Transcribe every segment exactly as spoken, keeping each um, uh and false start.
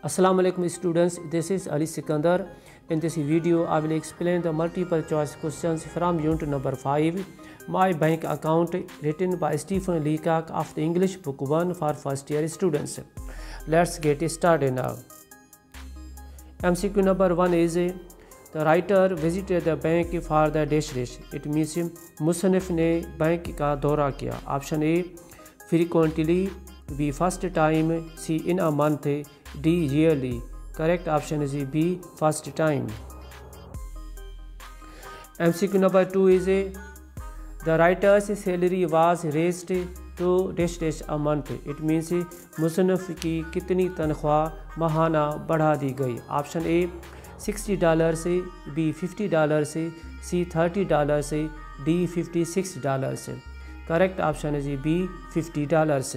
Assalamu alaikum students, this is Ali Sikandar. In this video I will explain the multiple choice questions from unit number five, My Bank Account, written by Stephen Leacock of the English book one for first year students. Let's get started now. M C Q number one is the writer visited the bank for the dash dash. It means मुसन्निफ ने bank का दौरा किया. Option A frequently, B first time, C in a month, D yearly. Correct option is B first time. M C Q number two is the writer's salary was raised to dash dash a month. It means मुसन्निफ की कितनी तनख्वाह माहाना बढ़ा दी गई. Option A sixty dollar से, B fifty dollar से, C thirty dollar से, D fifty six dollar से. Correct option है B फिफ्टी डॉलर से.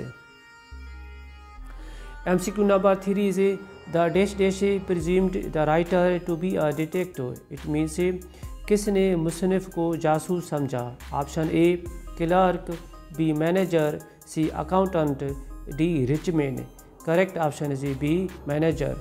M C Q number three is the dash dash presumed the writer to be a detective. It means किसने मुसन्निफ को जासूस समझा. Option A clerk, B manager, C accountant, D rich man. Correct option है B manager.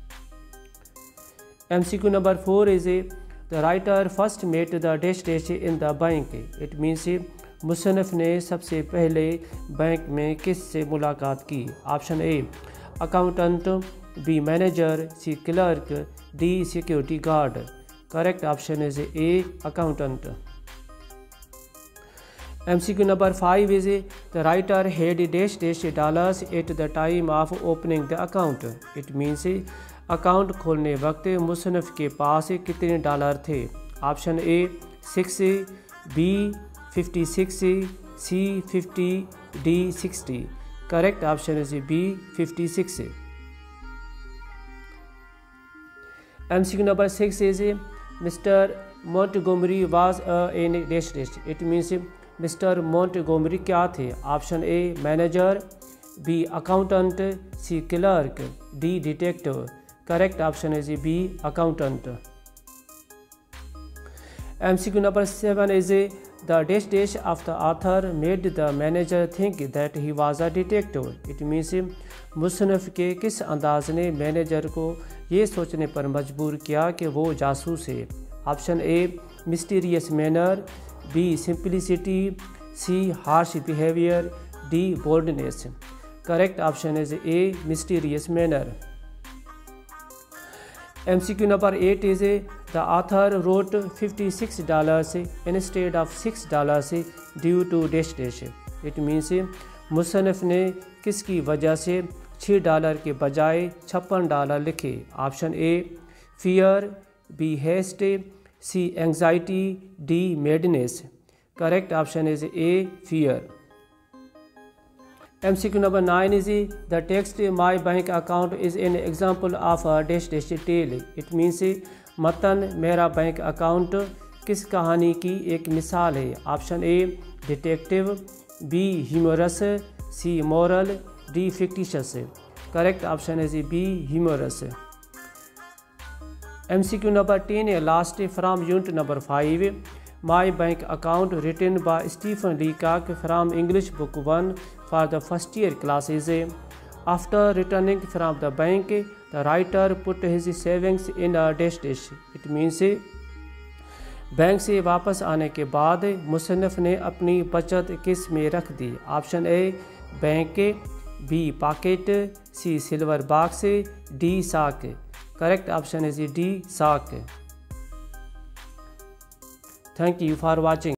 M C Q number four is the writer first met the dash dash in the bank. It means मुसन्निफ ने सबसे पहले bank में किससे मुलाकात की. Option A accountant, B manager, C clerk, D security guard. Correct option is A accountant. M C Q number five is the writer had dash dash dollars at the time of opening the account. It means account खोलने वक्त मुसन्निफ के पास कितने dollar थे. Option A six, B fifty six, C fifty, D sixty. Correct option is B fifty six. M C Q number six is mister Montgomery was in dash dash. It means mister Montgomery क्या थे. Option A manager, B accountant, C clerk, D detective. Correct option is B accountant. M C Q number seven is the dash dash of the author made the manager think that he was a detective. It means मुसन्निफ के किस अंदाज ने manager को ये सोचने पर मजबूर किया कि वो जासूस है. Option A mysterious manner, B simplicity, C harsh behaviour, D boldness. Correct option is A mysterious manner. M C Q number eight is the author wrote fifty six dollars instead of six dollars due to dash dash. It means मुसन्निफ ने किसकी वजह से छः dollar के बजाय छप्पन dollar लिखे. Option A fear, B haste, C anxiety, D madness. Correct option is A fear. M C Q number nine is the text My bank account is an example of a dash dash tale. It means मतन मेरा bank account किस कहानी की एक मिसाल है. Option A detective, B humorous, C moral, D fictitious. Correct option is B humorous. M C Q number ten last from unit number five, My bank account, written by Stephen Leacock from English book one for the first year classes. After returning from the bank, the writer put his savings in a dash dash. It means bank से वापस आने के बाद मुसन्निफ ने अपनी बचत किस में रख दी. Option A bank, B pocket, C silver box, D sack. Correct option is D sack. Thank you for watching.